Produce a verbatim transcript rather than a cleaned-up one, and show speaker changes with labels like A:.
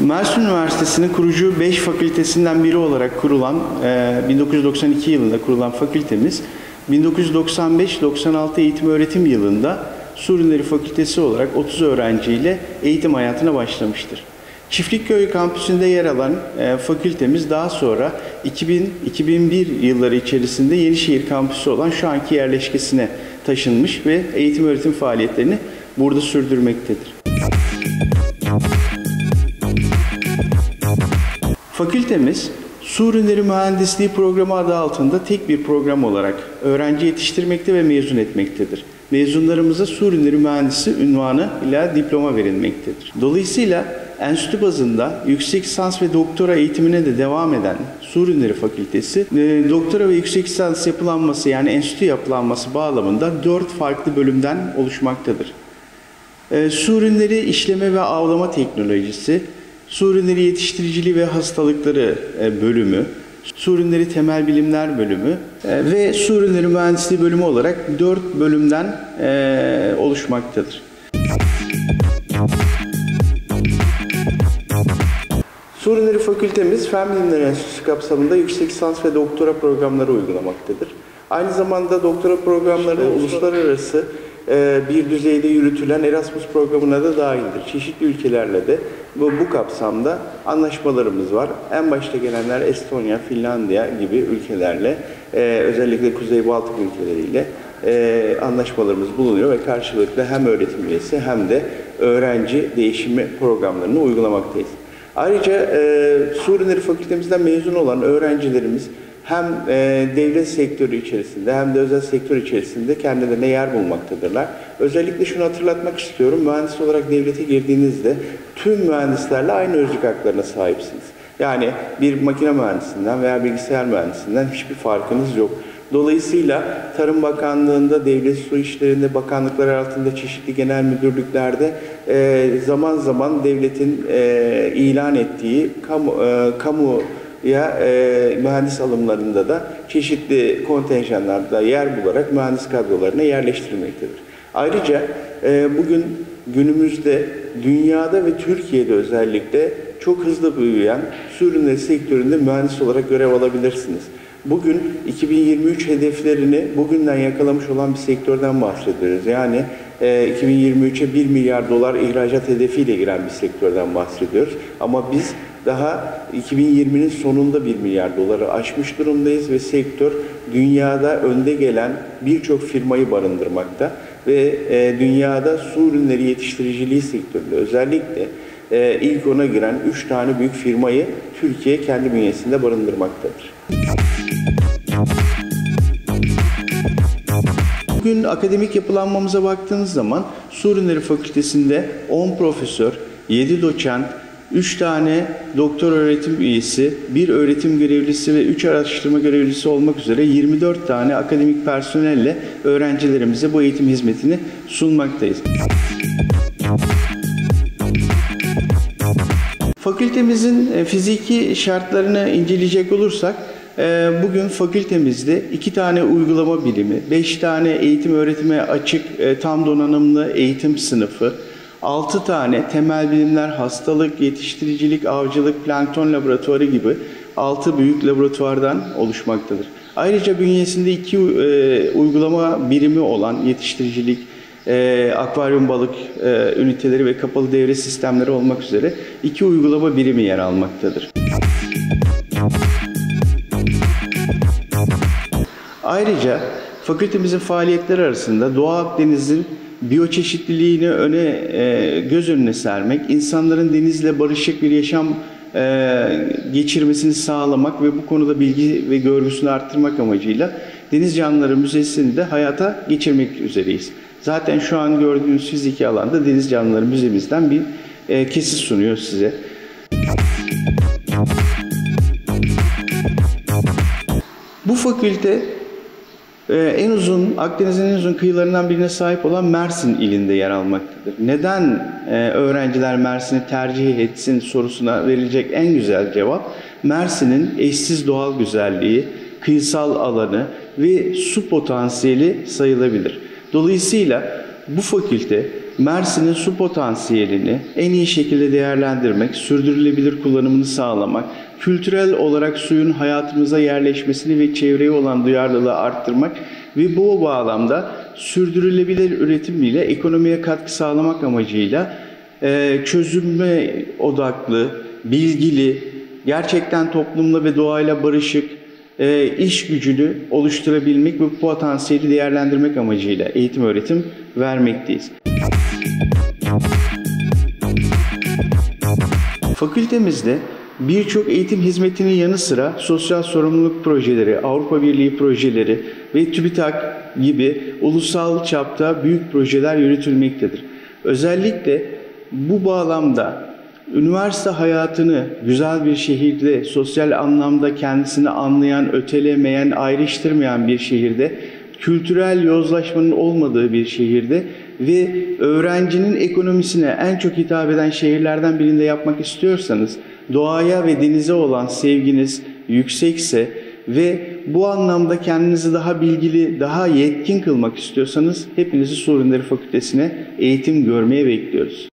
A: Mersin Üniversitesi'nin kurucu beş fakültesinden biri olarak kurulan, bin dokuz yüz doksan iki yılında kurulan fakültemiz, bin dokuz yüz doksan beş doksan altı eğitim öğretim yılında Su Ürünleri Fakültesi olarak otuz öğrenciyle eğitim hayatına başlamıştır. Çiftlikköy kampüsünde yer alan e, fakültemiz daha sonra iki bin iki bin bir yılları içerisinde Yenişehir kampüsü olan şu anki yerleşkesine taşınmış ve eğitim öğretim faaliyetlerini burada sürdürmektedir. Fakültemiz, Su Ürünleri Mühendisliği Programı adı altında tek bir program olarak öğrenci yetiştirmekte ve mezun etmektedir. Mezunlarımıza Su Ürünleri Mühendisi unvanı ile diploma verilmektedir. Dolayısıyla enstitü bazında yüksek lisans ve doktora eğitimine de devam eden Su Ürünleri Fakültesi, doktora ve yüksek lisans yapılanması yani enstitü yapılanması bağlamında dört farklı bölümden oluşmaktadır. Su ürünleri işleme ve avlama teknolojisi, Su ürünleri yetiştiriciliği ve hastalıkları bölümü, Su ürünleri temel bilimler bölümü ve Su ürünleri mühendisliği bölümü olarak dört bölümden oluşmaktadır. Su Ürünleri Fakültemiz Fen Bilimleri Enstitüsü kapsamında yüksek lisans ve doktora programları uygulamaktadır. Aynı zamanda doktora programları uluslararası bir düzeyde yürütülen Erasmus programına da dahildir. Çeşitli ülkelerle de bu, bu kapsamda anlaşmalarımız var. En başta gelenler Estonya, Finlandiya gibi ülkelerle, e, özellikle Kuzey Baltık ülkeleriyle e, anlaşmalarımız bulunuyor ve karşılıklı hem öğretim üyesi hem de öğrenci değişimi programlarını uygulamaktayız. Ayrıca e, Su Ürünleri Fakültemizden mezun olan öğrencilerimiz hem e, devlet sektörü içerisinde hem de özel sektör içerisinde kendilerine yer bulmaktadırlar. Özellikle şunu hatırlatmak istiyorum, mühendis olarak devlete girdiğinizde tüm mühendislerle aynı özlük haklarına sahipsiniz. Yani bir makine mühendisinden veya bilgisayar mühendisinden hiçbir farkınız yok. Dolayısıyla Tarım Bakanlığı'nda, Devlet Su İşleri'nde, bakanlıklar altında çeşitli genel müdürlüklerde e, zaman zaman devletin e, ilan ettiği kamu, e, kamu ya e, mühendis alımlarında da çeşitli kontenjanlarda yer bularak mühendis kadrolarına yerleştirilmektedir. Ayrıca e, bugün günümüzde dünyada ve Türkiye'de özellikle çok hızlı büyüyen su ürünleri sektöründe mühendis olarak görev alabilirsiniz. Bugün iki bin yirmi üç hedeflerini bugünden yakalamış olan bir sektörden bahsediyoruz. Yani e, iki bin yirmi üçe bir milyar dolar ihracat hedefiyle giren bir sektörden bahsediyoruz. Ama biz daha iki bin yirminin sonunda bir milyar doları aşmış durumdayız ve sektör dünyada önde gelen birçok firmayı barındırmakta ve e, dünyada su ürünleri yetiştiriciliği sektöründe özellikle e, ilk ona giren üç tane büyük firmayı Türkiye kendi bünyesinde barındırmaktadır. Bugün akademik yapılanmamıza baktığınız zaman Su Ürünleri Fakültesi'nde on profesör, yedi doçent, üç tane doktor öğretim üyesi, bir öğretim görevlisi ve üç araştırma görevlisi olmak üzere yirmi dört tane akademik personelle öğrencilerimize bu eğitim hizmetini sunmaktayız. Fakültemizin fiziki şartlarını inceleyecek olursak, bugün fakültemizde iki tane uygulama birimi, beş tane eğitim öğretime açık tam donanımlı eğitim sınıfı, altı tane temel bilimler, hastalık, yetiştiricilik, avcılık, plankton laboratuvarı gibi altı büyük laboratuvardan oluşmaktadır. Ayrıca bünyesinde iki e, uygulama birimi olan yetiştiricilik, e, akvaryum balık e, üniteleri ve kapalı devre sistemleri olmak üzere iki uygulama birimi yer almaktadır. Ayrıca fakültemizin faaliyetleri arasında Doğu Akdeniz'in biyoçeşitliliğini öne e, göz önüne sermek, insanların denizle barışık bir yaşam e, geçirmesini sağlamak ve bu konuda bilgi ve görgüsünü arttırmak amacıyla Deniz Canlıları Müzesi'ni de hayata geçirmek üzereyiz. Zaten şu an gördüğünüz fiziki alanda Deniz Canlıları Müzemizden bir e, kesit sunuyor size. Bu fakülte en uzun, Akdeniz'in en uzun kıyılarından birine sahip olan Mersin ilinde yer almaktadır. Neden öğrenciler Mersin'i tercih etsin sorusuna verilecek en güzel cevap, Mersin'in eşsiz doğal güzelliği, kıyısal alanı ve su potansiyeli sayılabilir. Dolayısıyla bu fakülte Mersin'in su potansiyelini en iyi şekilde değerlendirmek, sürdürülebilir kullanımını sağlamak, kültürel olarak suyun hayatımıza yerleşmesini ve çevreye olan duyarlılığı arttırmak ve bu bağlamda sürdürülebilir üretim ile ekonomiye katkı sağlamak amacıyla e, çözüme odaklı, bilgili, gerçekten toplumla ve doğayla barışık e, iş gücünü oluşturabilmek ve bu potansiyeli değerlendirmek amacıyla eğitim öğretim vermekteyiz. Fakültemizde birçok eğitim hizmetinin yanı sıra sosyal sorumluluk projeleri, Avrupa Birliği projeleri ve TÜBİTAK gibi ulusal çapta büyük projeler yürütülmektedir. Özellikle bu bağlamda üniversite hayatını güzel bir şehirde, sosyal anlamda kendisini anlayan, ötelemeyen, ayrıştırmayan bir şehirde, kültürel yozlaşmanın olmadığı bir şehirde ve öğrencinin ekonomisine en çok hitap eden şehirlerden birinde yapmak istiyorsanız, doğaya ve denize olan sevginiz yüksekse ve bu anlamda kendinizi daha bilgili, daha yetkin kılmak istiyorsanız hepinizi Su Ürünleri Fakültesi'ne eğitim görmeye bekliyoruz.